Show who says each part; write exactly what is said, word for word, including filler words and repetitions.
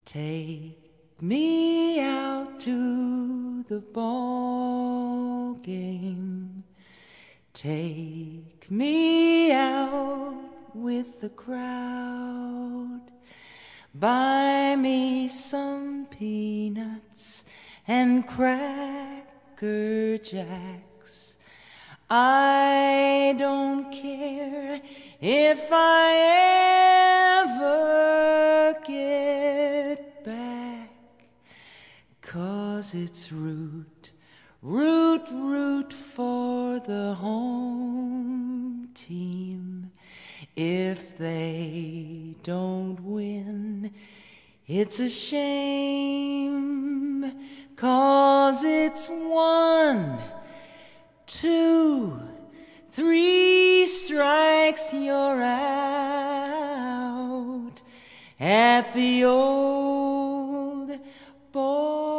Speaker 1: Take me out to the ball game. Take me out with the crowd. Buy me some peanuts and cracker jacks. I don't care if I ever get back, 'cause it's root, root, root for the home team. If they don't win, it's a shame, 'cause it's one, two, three strikes, you're out at the old ball.